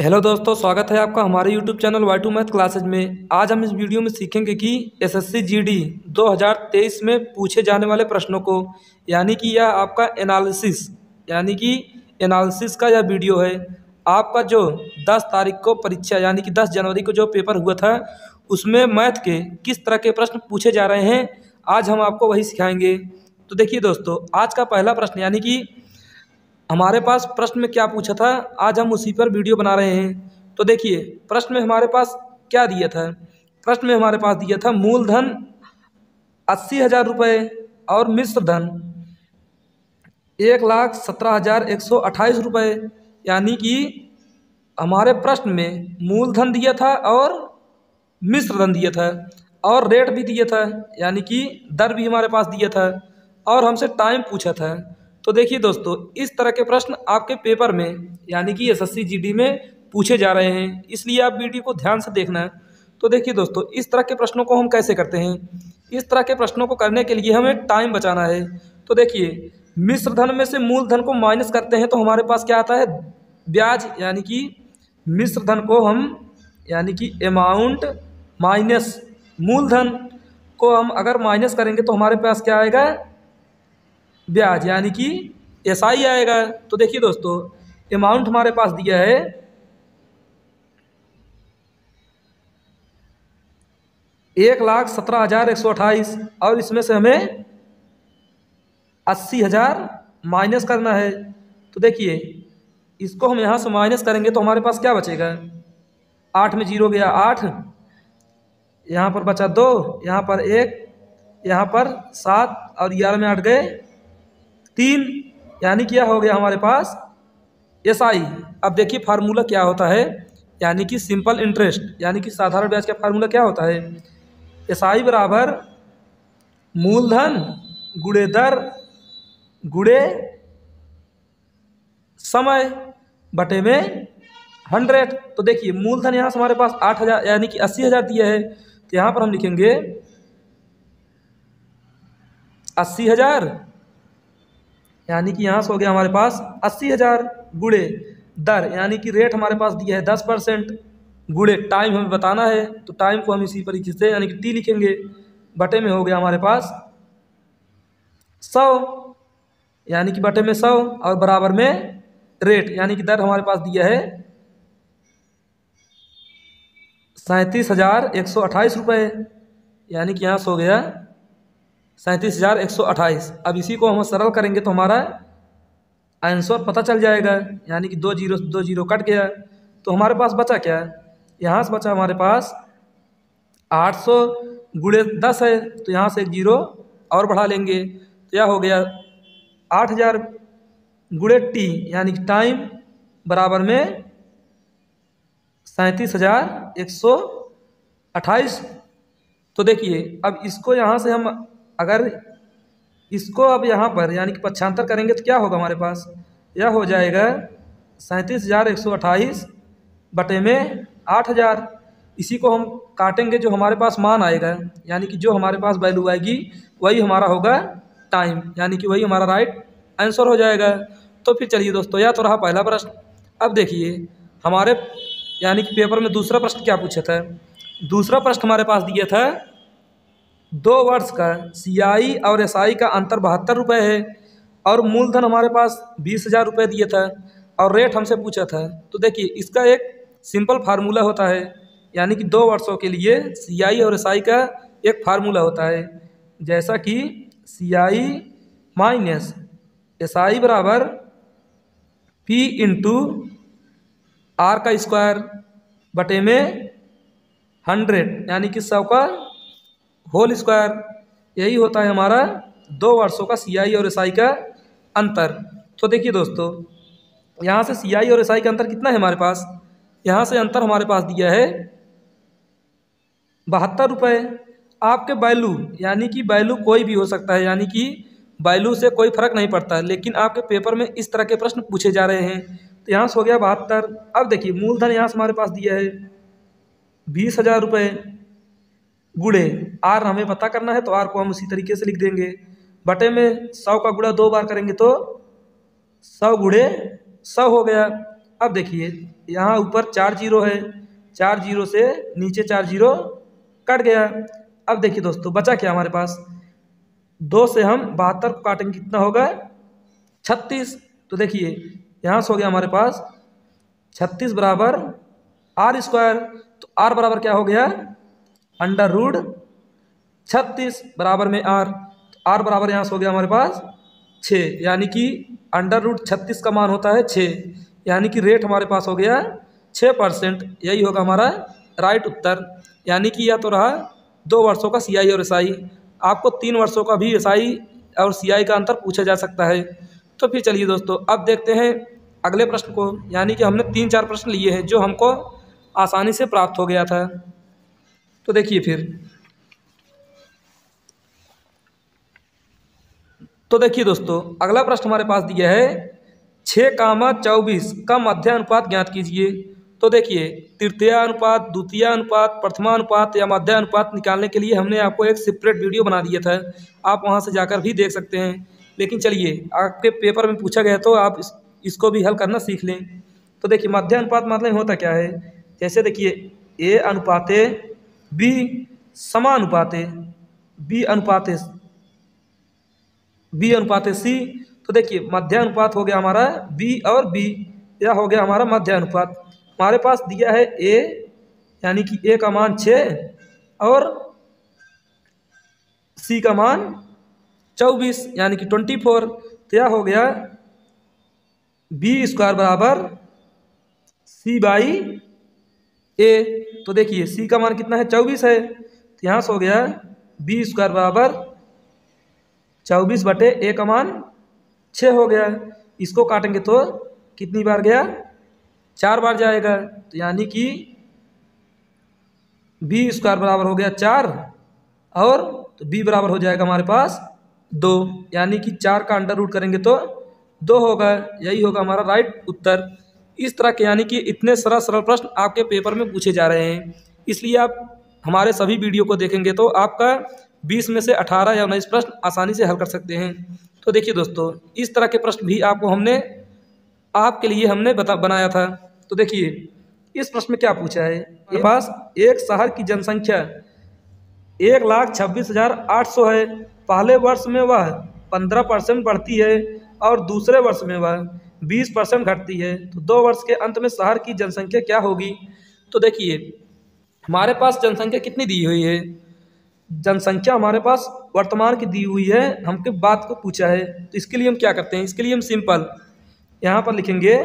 Hello दोस्तों, स्वागत है आपका हमारे YouTube channel Y2 math classes में। आज हम इस वीडियो में सीखेंगे कि एसएससी जीडी 2023 में पूछे जाने वाले प्रश्नों को, यानी कि यह आपका एनालिसिस का यह वीडियो है। आपका जो 10 तारीख को परीक्षा यानी कि 10 जनवरी को जो पेपर हुआ था, उसमें मैथ के किस तरह के प्रश्न पूछे जा रहे हैं, आज हम आपको वही सिखाएँगे। तो देखिए दोस्तों, आज का पहला प्रश्न यानी कि हमारे पास प्रश्न में क्या पूछा था, आज हम उसी पर वीडियो बना रहे हैं। तो देखिए प्रश्न में हमारे पास क्या दिया था। प्रश्न में हमारे पास दिया था मूलधन 80,000 रुपये और मिश्र धन 1,17,128 रुपये। यानी कि हमारे प्रश्न में मूलधन दिया था और मिश्र धन दिया था और रेट भी दिया था, यानी कि दर भी हमारे पास दिया था और हमसे टाइम पूछा था। तो देखिए दोस्तों, इस तरह के प्रश्न आपके पेपर में यानी कि एसएससी जीडी में पूछे जा रहे हैं, इसलिए आप वीडियो को ध्यान से देखना है। तो देखिए दोस्तों, इस तरह के प्रश्नों को हम कैसे करते हैं। इस तरह के प्रश्नों को करने के लिए हमें टाइम बचाना है। तो देखिए, मिश्र धन में से मूलधन को माइनस करते हैं तो हमारे पास क्या आता है, ब्याज। यानी कि मिश्र धन को हम यानी कि अमाउंट माइनस मूलधन को हम अगर माइनस करेंगे तो हमारे पास क्या आएगा, ब्याज, यानी कि एसआई आएगा। तो देखिए दोस्तों, अमाउंट हमारे पास दिया है 1,17,128 और इसमें से हमें 80,000 माइनस करना है। तो देखिए, इसको हम यहाँ से माइनस करेंगे तो हमारे पास क्या बचेगा, 8 में 0 गया 8, यहाँ पर बचा 2, यहाँ पर 1, यहाँ पर 7 और 11 में 8 गए 3, यानी क्या हो गया हमारे पास एसआई। अब देखिए फार्मूला क्या होता है, यानी कि सिंपल इंटरेस्ट यानी कि साधारण ब्याज का फार्मूला क्या होता है, एसआई बराबर मूलधन गुणे दर गुणे समय बटे में 100। तो देखिए मूलधन यहाँ से हमारे पास 8,000 यानी कि 80,000 दिया है, तो यहाँ पर हम लिखेंगे 80,000 यानी कि यहाँ से हो गया हमारे पास 80,000 गुणे दर यानी कि रेट हमारे पास दिया है 10% गुणे टाइम हमें बताना है, तो टाइम को हम इसी तरीके से यानी कि टी लिखेंगे, बटे में हो गया हमारे पास 100 यानी कि बटे में 100 और बराबर में रेट यानी कि दर हमारे पास दिया है 37,128 रुपये, यानी कि यहाँ से हो गया 37,128। अब इसी को हम सरल करेंगे तो हमारा आंसर पता चल जाएगा, यानी कि 2 जीरो कट गया। तो हमारे पास बचा क्या, यहाँ से बचा हमारे पास 800 गुणे 10 है, तो यहाँ से 1 जीरो और बढ़ा लेंगे, तो यह हो गया 8,000 गुणे टी यानी कि टाइम बराबर में 37,128। तो देखिए अब इसको यहाँ से हम अगर इसको अब यहाँ पर यानी कि पक्षांतर करेंगे तो क्या होगा हमारे पास, यह हो जाएगा 37,128 बटे में 8,000। इसी को हम काटेंगे, जो हमारे पास मान आएगा यानी कि जो हमारे पास वैल्यू आएगी वही हमारा होगा टाइम, यानी कि वही हमारा राइट आंसर हो जाएगा। तो फिर चलिए दोस्तों, यह तो रहा पहला प्रश्न। अब देखिए हमारे यानी कि पेपर में दूसरा प्रश्न क्या पूछा था। दूसरा प्रश्न हमारे पास दिया था 2 वर्ष का सीआई और एसआई का अंतर 72 रुपये है और मूलधन हमारे पास 20,000 रुपये दिया था और रेट हमसे पूछा था। तो देखिए इसका एक सिंपल फार्मूला होता है, यानी कि 2 वर्षों के लिए सीआई और एसआई का एक फार्मूला होता है, जैसा कि सीआई माइनस एसआई बराबर पी इंटू आर का स्क्वायर बटे में 100 यानी कि 100 का होल स्क्वायर। यही होता है हमारा 2 वर्षों का सीआई और एसआई का अंतर। तो देखिए दोस्तों, यहाँ से सीआई और एसआई का अंतर कितना है हमारे पास, यहाँ से अंतर हमारे पास दिया है 72 रुपये। आपके वैल्यू यानी कि वैल्यू कोई भी हो सकता है, यानी कि वैल्यू से कोई फर्क नहीं पड़ता, लेकिन आपके पेपर में इस तरह के प्रश्न पूछे जा रहे हैं। तो यहाँ से हो गया 72। अब देखिए मूलधन यहाँ से हमारे पास दिया है 20,000 रुपये गुणे आर हमें पता करना है, तो आर को हम उसी तरीके से लिख देंगे, बटे में 100 का गुणा 2 बार करेंगे तो 100 गुणे 100 हो गया। अब देखिए यहाँ ऊपर 4 जीरो है, 4 जीरो से नीचे 4 जीरो कट गया। अब देखिए दोस्तों बचा क्या हमारे पास, 2 से हम 72 को काटेंगे कितना होगा 36। तो देखिए यहाँ से हो गया हमारे पास 36 बराबर आर स्क्वायर। तो आर बराबर क्या हो गया अंडर रूट 36 बराबर में आर। तो आर बराबर यहाँ से हो गया हमारे पास 6, यानी कि अंडर रूट 36 का मान होता है 6, यानी कि रेट हमारे पास हो गया 6%। यही होगा हमारा राइट उत्तर। यानी कि यह तो रहा 2 वर्षों का CI और SI। आपको 3 वर्षों का भी SI और CI का अंतर पूछा जा सकता है। तो फिर चलिए दोस्तों अब देखते हैं अगले प्रश्न को, यानी कि हमने 3-4 प्रश्न लिए हैं जो हमको आसानी से प्राप्त हो गया था। तो देखिए फिर, तो देखिए दोस्तों अगला प्रश्न हमारे पास दिया है 6, 24 का मध्य अनुपात ज्ञात कीजिए। तो देखिए तृतीय अनुपात, द्वितीय अनुपात, प्रथमा अनुपात या मध्य अनुपात निकालने के लिए हमने आपको एक सेपरेट वीडियो बना दिया था, आप वहां से जाकर भी देख सकते हैं। लेकिन चलिए आपके पेपर में पूछा गया तो आप इसको भी हल करना सीख लें। तो देखिए मध्य अनुपात मतलब होता क्या है, जैसे देखिए A अनुपाते B समानुपाते B अनुपाते C। तो देखिए मध्य अनुपात हो गया हमारा B और B, यह हो गया हमारा मध्य अनुपात। हमारे पास दिया है A, यानी कि A का मान 6 और C का मान 24 यानी कि 24। तो यह हो गया B स्क्वायर बराबर C बाई A। तो देखिए C का मान कितना है 24 है, तो यहाँ से हो गया B स्क्वायर बराबर 24 बटे A का मान 6 हो गया। इसको काटेंगे तो कितनी बार गया 4 बार जाएगा। तो यानी कि B स्क्वायर बराबर हो गया 4 और तो B बराबर हो जाएगा हमारे पास 2, यानी कि 4 का अंडर रूट करेंगे तो 2 होगा। यही होगा हमारा राइट उत्तर। इस तरह के यानी कि इतने सरल सरल प्रश्न आपके पेपर में पूछे जा रहे हैं, इसलिए आप हमारे सभी वीडियो को देखेंगे तो आपका 20 में से 18 या 19 प्रश्न आसानी से हल कर सकते हैं। तो देखिए दोस्तों इस तरह के प्रश्न भी आपके लिए हमने बनाया था। तो देखिए इस प्रश्न में क्या पूछा है, मेरे पास एक शहर की जनसंख्या 1,26,800 है। पहले वर्ष में वह 15% बढ़ती है और दूसरे वर्ष में वह 20% घटती है। तो 2 वर्ष के अंत में शहर की जनसंख्या क्या होगी। तो देखिए हमारे पास जनसंख्या कितनी दी हुई है, जनसंख्या हमारे पास वर्तमान की दी हुई है, हमके बात को पूछा है। तो इसके लिए हम क्या करते हैं, इसके लिए हम सिंपल यहाँ पर लिखेंगे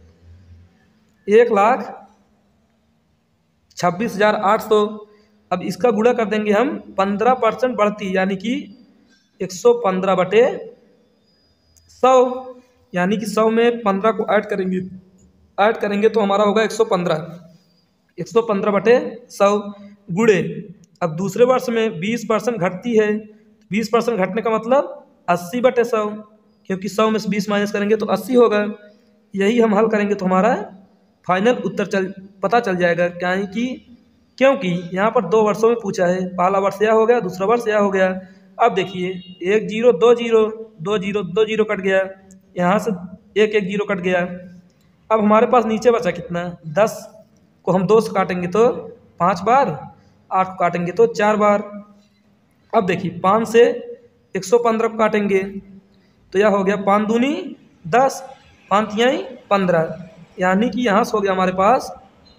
1,26,800। अब इसका गुणा कर देंगे हम 15% बढ़ती, यानी कि 115 बटे 100, यानी कि 100 में 15 को ऐड करेंगे तो हमारा होगा 115 बटे 100 गुणे। अब दूसरे वर्ष में 20% घटती है, 20% घटने का मतलब 80 बटे 100, क्योंकि 100 में से 20 माइनस करेंगे तो 80 होगा। यही हम हल करेंगे तो हमारा फाइनल उत्तर पता चल जाएगा। क्योंकि यहाँ पर 2 वर्षों में पूछा है, पहला वर्ष यह हो गया, दूसरा वर्ष यह हो गया। अब देखिए 1 0 2 0 2 0 2 0 कट गया, यहाँ से 1 1 0 कट गया। अब हमारे पास नीचे बचा कितना, 10 को हम 2 से काटेंगे तो 5 बार, 8 को काटेंगे तो 4 बार। अब देखिए 5 से 115 को काटेंगे तो यह हो गया 5 दूनी 10, 5 तिहाई 15, यानी कि यहाँ से हो गया हमारे पास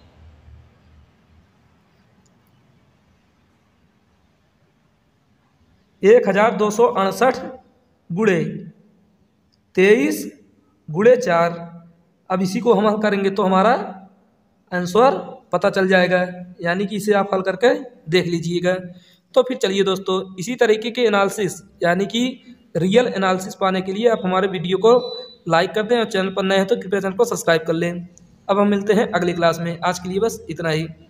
1268 गुणे 23 गुणे 4। अब इसी को हम हल करेंगे तो हमारा आंसर पता चल जाएगा, यानी कि इसे आप हल करके देख लीजिएगा। तो फिर चलिए दोस्तों इसी तरीके के एनालिसिस यानी कि रियल एनालिसिस पाने के लिए आप हमारे वीडियो को लाइक कर दें और चैनल पर नए हैं तो कृपया चैनल को सब्सक्राइब कर लें। अब हम मिलते हैं अगली क्लास में, आज के लिए बस इतना ही।